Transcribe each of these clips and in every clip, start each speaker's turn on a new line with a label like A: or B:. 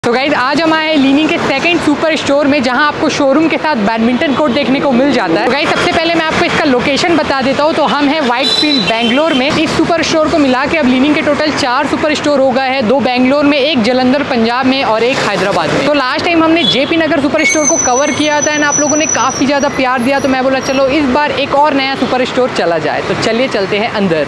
A: तो गाइज आज हम आए हैं लीनिंग के सेकंड सुपर स्टोर में, जहां आपको शोरूम के साथ बैडमिंटन कोर्ट देखने को मिल जाता है। तो गाइज सबसे पहले मैं आपको इसका लोकेशन बता देता हूं। तो हम हैं व्हाइटफील्ड बेंगलोर में। इस सुपर स्टोर को मिला के अब लीनिंग के टोटल 4 सुपर स्टोर हो गए हैं, 2 बेंगलोर में, 1 जलंधर पंजाब में और 1 हैदराबाद में। तो लास्ट टाइम हमने जेपी नगर सुपर स्टोर को कवर किया था एंड आप लोगों ने काफ़ी ज़्यादा प्यार दिया, तो मैं बोला चलो इस बार एक और नया सुपर स्टोर चला जाए। तो चलिए चलते हैं अंदर।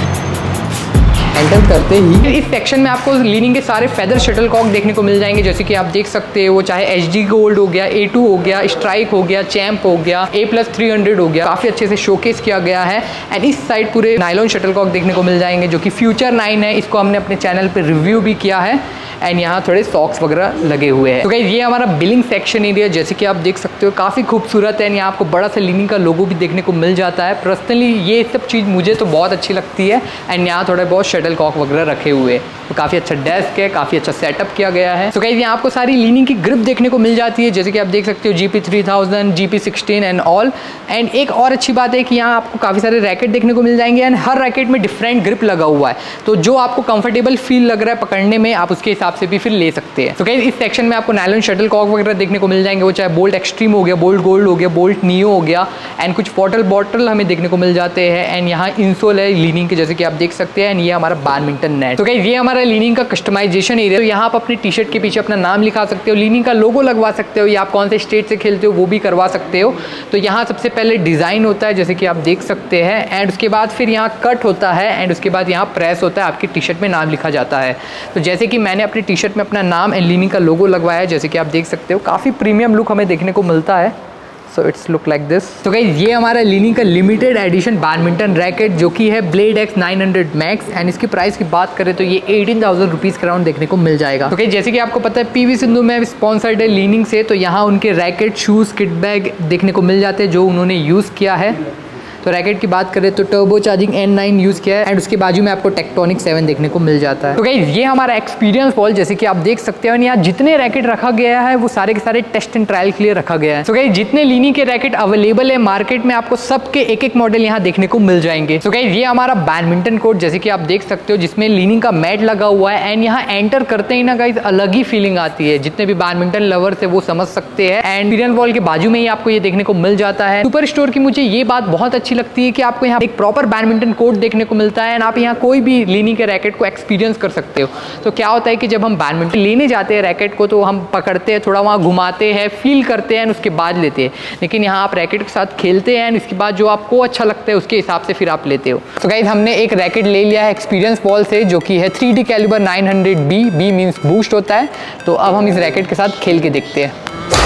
A: एंटर करते ही इस सेक्शन में आपको लीनिंग के सारे फेदर शटलकॉक देखने को मिल जाएंगे, जैसे कि आप देख सकते हो, चाहे एचडी गोल्ड हो गया, A2 हो गया, स्ट्राइक हो गया, चैंप हो गया, A+300 हो गया। काफ़ी अच्छे से शोकेस किया गया है। एंड इस साइड पूरे नायलॉन शटलकॉक देखने को मिल जाएंगे, जो कि फ्यूचर 9 है। इसको हमने अपने चैनल पर रिव्यू भी किया है। एंड यहाँ थोड़े सॉक्स वगैरह लगे हुए हैं। तो गाइस ये हमारा बिलिंग सेक्शन एरिया, जैसे कि आप देख सकते हो, काफ़ी खूबसूरत है। यहाँ आपको बड़ा सा लीनिंग का लोगो भी देखने को मिल जाता है। पर्सनली ये सब चीज़ मुझे तो बहुत अच्छी लगती है। एंड यहाँ थोड़े बहुत शटलकॉक वगैरह रखे हुए, तो काफ़ी अच्छा डेस्क है, काफ़ी अच्छा सेटअप किया गया है। तो गाइस यहाँ आपको सारी लीनिंग की ग्रिप देखने को मिल जाती है, जैसे कि आप देख सकते हो GP3000, GP16 and all. And एक और अच्छी बात है कि यहाँ आपको काफ़ी सारे रैकेट देखने को मिल जाएंगे एंड हर रैकेट में डिफरेंट ग्रिप लगा हुआ है। तो जो आपको कंफर्टेबल फील लग रहा है पकड़ने में, आप उसके हिसाब से भी फिर ले सकते हैं। तो गाइस इस सेक्शन में आपको नायलॉन शटलकॉक वगैरह देखने को मिल जाएंगे, वो चाहे बोल्ट एक्सट्रीम हो गया, बोल्ट गोल्ड हो गया, बोल्ट नियो हो गया। एंड कुछ बॉटल हमें देखने को मिल जाते हैं। एंड यहाँ इंसोल है लीनिंग के, जैसे कि आप देख सकते हैं। एंड ये हमारा बैडमिंटन नेट। तो गाइस ये हमारा लीनिंग का कस्टमाइजेशन एरिया। तो यहाँ आप अपने टी शर्ट के पीछे अपना नाम लिखा सकते हो, लीनिंग का लोगो लगवा सकते हो, या आप कौन से स्टेट से खेलते हो वो भी करवा सकते हो। तो यहाँ सबसे पहले डिज़ाइन होता है, जैसे कि आप देख सकते हैं। एंड उसके बाद फिर यहाँ कट होता है एंड उसके बाद यहाँ प्रेस होता है, आपकी टी शर्ट में नाम लिखा जाता है। तो जैसे कि मैंने अपनी टी शर्ट में अपना नाम एंड लीनिंग का लोगो लगवाया है, जैसे कि आप देख सकते हो। काफ़ी प्रीमियम लुक हमें देखने को मिलता है। So it's look like this. तो गाइस ये हमारा लीनिंग का लिमिटेड एडिशन बैडमिंटन रैकेट, जो कि है ब्लेड X 900 मैक्स। एंड इसकी प्राइस की बात करें तो ये 18,000 रुपीज़ के अराउंड देखने को मिल जाएगा। तो गाइस जैसे कि आपको पता है PV सिंधु में स्पॉन्सर्ड है लीनिंग से, तो यहाँ उनके रैकेट, शूज़, किट बैग देखने को मिल जाते हैं जो उन्होंने यूज़ किया है। तो रैकेट की बात करें तो टर्बो चार्जिंग N9 यूज़ किया है। एंड उसके बाजू में आपको टेक्टोनिक 7 देखने को मिल जाता है। तो गाइस ये हमारा एक्सपीरियंस वॉल, जैसे कि आप देख सकते हो। यहाँ जितने रैकेट रखा गया है वो सारे के सारे टेस्ट एंड ट्रायल के लिए रखा गया है। तो गाइस जितने लीनिंग के रैकेट अवेलेबल है मार्केट में, आपको सबके एक मॉडल यहाँ देखने को मिल जाएंगे। तो गाइस ये हमारा बैडमिंटन कोर्ट, जैसे कि आप देख सकते हो, जिसमें लीनिंग का मैट लगा हुआ है। एंड यहाँ एंटर करते ही ना गाइस अलग ही फीलिंग आती है। जितने भी बैडमिंटन लवर्स है वो समझ सकते हैं। एंड एक्सपीरियंस वॉल के बाजू में ही आपको ये देखने को मिल जाता है। सुपर स्टोर की मुझे ये बात बहुत अच्छी लगती है कि आपको एक प्रॉपर बैडमिंटन कोर्ट देखने को मिलता है। एंड आप यहाँ कोई भी लीनिंग के रैकेट को एक्सपीरियंस कर सकते हो। तो क्या होता है कि जब हम बैडमिंटन लेने जाते हैं रैकेट को, तो हम पकड़ते हैं, थोड़ा वहाँ घुमाते हैं, फील करते हैं, उसके बाद लेते हैं। लेकिन यहाँ आप रैकेट के साथ खेलते हैं एंड इसके बाद जो आपको अच्छा लगता है उसके हिसाब से फिर आप लेते हो। तो गाइस हमने एक रैकेट ले लिया है एक्सपीरियंस वॉल से, जो कि है 3D calibre 900B। B means boost होता है। तो अब हम इस रैकेट के साथ खेल के देखते हैं।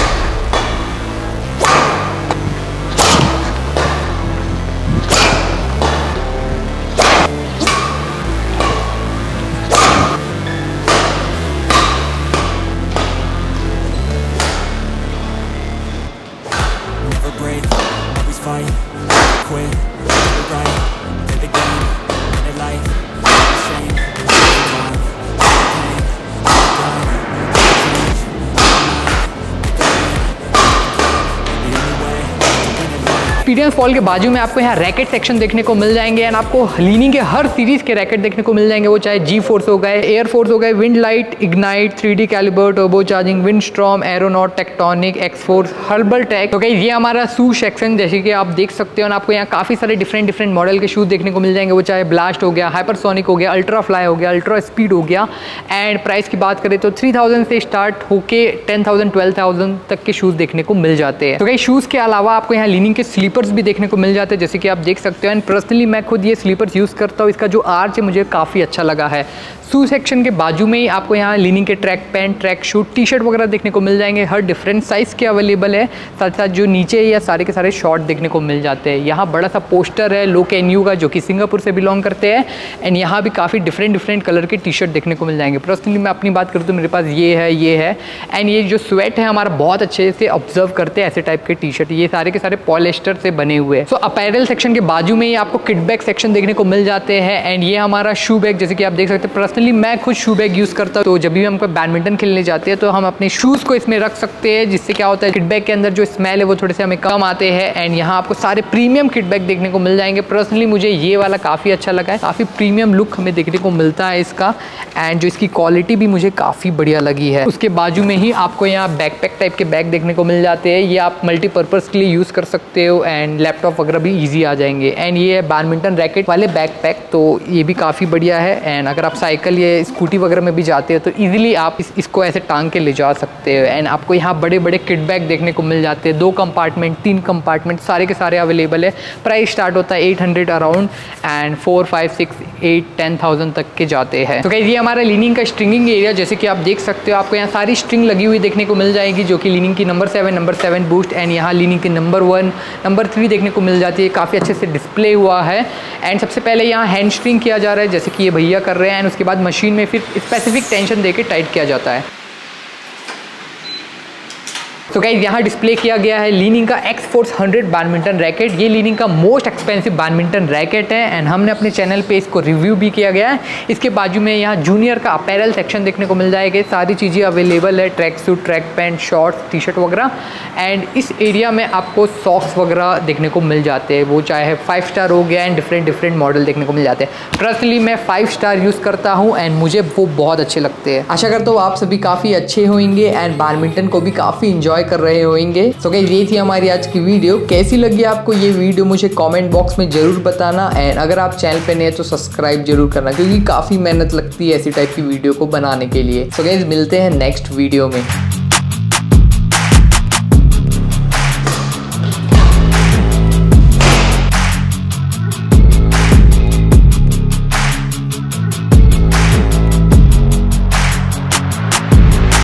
A: एक्सपीरियंस वॉल के बाजू में आपको यहाँ रैकेट सेक्शन देखने को मिल जाएंगे। एंड आपको लीनिंग के हर सीरीज के रैकेट देखने को मिल जाएंगे, वो चाहे G-फोर्स हो गए, एयर फोर्स हो गए, wind lite, ignite, 3D calibre, turbo charging, wind storm, aeronaut, tectonic, X-फोर्स, हर्बल टेक। तो गाइस ये हमारा शू सेक्शन, जैसे कि आप देख सकते हो। और आपको यहाँ काफ़ी सारे डिफरेंट मॉडल के शूज़ देखने को मिल जाएंगे, वो चाहे ब्लास्ट हो गया, हाइपरसोनिक हो गया, अल्ट्रा फ्लाई हो गया, अल्ट्रा स्पीड हो गया। एंड प्राइस की बात करें तो 3000 से स्टार्ट होके 10,000 12,000 तक के शूज़ देखने को मिल जाते हैं। तो गाइस शूज़ के अलावा आपको यहाँ लीनिंग के स्लीपर्स भी देखने को मिल जाते हैं, जैसे कि आप देख सकते हो। एंड पर्सनली मैं खुद ये स्लीपर्स यूज़ करता हूँ। इसका जो आर्च है मुझे काफ़ी अच्छा लगा है। शू सेक्शन के बाजू में ही आपको यहाँ लीनिंग के track pant, track suit, T shirt वगैरह देखने को मिल जाएंगे। हर डिफरेंट साइज़ के अवेलेबल है। साथ साथ जो नीचे या सारे के सारे शॉर्ट देखने को मिल जाते हैं। यहाँ बड़ा सा पोस्टर है लो कैन्यू का, जो कि सिंगापुर से बिलोंग करते हैं। एंड यहाँ भी काफ़ी डिफरेंट कलर के टी शर्ट देखने को मिल जाएंगे। पर्सनली मैं अपनी बात करूँ तो मेरे पास ये है। एंड ये जो स्वेट है हमारा बहुत अच्छे से ऑब्जर्व करते हैं ऐसे टाइप के टी शर्ट। ये सारे के सारे पॉलिएस्टर से बने हुए हैं। सो अपैरल सेक्शन के बाजू में ही आपको किट बैग सेक्शन देखने को मिल जाते हैं। एंड ये हमारा शू बैग, जैसे कि आप देख सकते हैं। पर्सनली पर्सनली मैं खुद शू बैग यूज़ करता हूँ, तो जब भी हम बैडमिंटन खेलने जाते हैं तो हम अपने शूज़ को इसमें रख सकते हैं, जिससे क्या होता है किट बैग के अंदर जो स्मेल है वो थोड़े से हमें कम आते हैं। एंड यहाँ आपको सारे प्रीमियम किट बैग देखने को मिल जाएंगे। पर्सनली मुझे ये वाला काफ़ी अच्छा लगा है, काफ़ी प्रीमियम लुक हमें देखने को मिलता है इसका, एंड जो इसकी क्वालिटी भी मुझे काफ़ी बढ़िया लगी है। उसके बाजू में ही आपको यहाँ बैकपैक टाइप के बैग देखने को मिल जाते हैं, ये आप मल्टीपर्पज़ के लिए यूज़ कर सकते हो एंड लैपटॉप वगैरह भी ईजी आ जाएंगे। एंड ये है बैडमिंटन रैकेट वाले बैकपैक, तो ये भी काफ़ी बढ़िया है। एंड अगर आप साइकिल या स्कूटी वगैरह में भी जाते हो तो ईजिली आप इसको ऐसे टांग के ले जा सकते हो। एंड आपको यहाँ बड़े बड़े किट बैग देखने को मिल जाते हैं, 2 कंपार्टमेंट 3 कंपार्टमेंट सारे के सारे अवेलेबल है। प्राइस स्टार्ट होता है 800 अराउंड एंड 4, 5, 6, 8, 10,000 तक के जाते हैं। तो गाइस ये हमारा लीनिंग का स्ट्रिंगिंग एरिया, जैसे कि आप देख सकते हो आपको यहाँ सारी स्ट्रिंग लगी हुई देखने को मिल जाएगी, जो कि लीनिंग की नंबर 7 बूस्ट एंड यहाँ लीनिंग की नंबर 1, नंबर 3 देखने को मिल जाती है। काफ़ी अच्छे से डिस्प्ले हुआ है। एंड सबसे पहले यहाँ हैंड स्ट्रिंग किया जा रहा है, जैसे कि ये भैया कर रहे हैं, एंड उसके बाद मशीन में फिर स्पेसिफिक टेंशन देके टाइट किया जाता है। तो गाइस यहाँ डिस्प्ले किया गया है लीनिंग का X-Force 100 बैडमिंटन रैकेट। ये लीनिंग का मोस्ट एक्सपेंसिव बैडमिंटन रैकेट है एंड हमने अपने चैनल पे इसको रिव्यू भी किया गया है। इसके बाजू में यहाँ जूनियर का अपैरल सेक्शन देखने को मिल जाएगा, सारी चीज़ें अवेलेबल है, track suit, track pant, shorts, T shirt वगैरह। एंड इस एरिया में आपको सॉक्स वगैरह देखने को मिल जाते हैं, वो चाहे 5 स्टार हो गया एंड डिफरेंट मॉडल देखने को मिल जाते हैं। पर्सनली मैं 5 स्टार यूज़ करता हूँ एंड मुझे वो बहुत अच्छे लगते हैं। आशा करता हूँ आप सभी काफ़ी अच्छे होंगे एंड बैडमिंटन को भी काफ़ी इंजॉय कर रहे होंगे। तो गाइस ये थी हमारी आज की वीडियो। कैसी लगी आपको ये वीडियो मुझे कमेंट बॉक्स में जरूर बताना एंड अगर आप चैनल पे नए हैं तो सब्सक्राइब जरूर करना, क्योंकि काफ़ी मेहनत लगती है ऐसी टाइप की वीडियो को बनाने के लिए। तो गाइस मिलते हैं नेक्स्ट वीडियो में।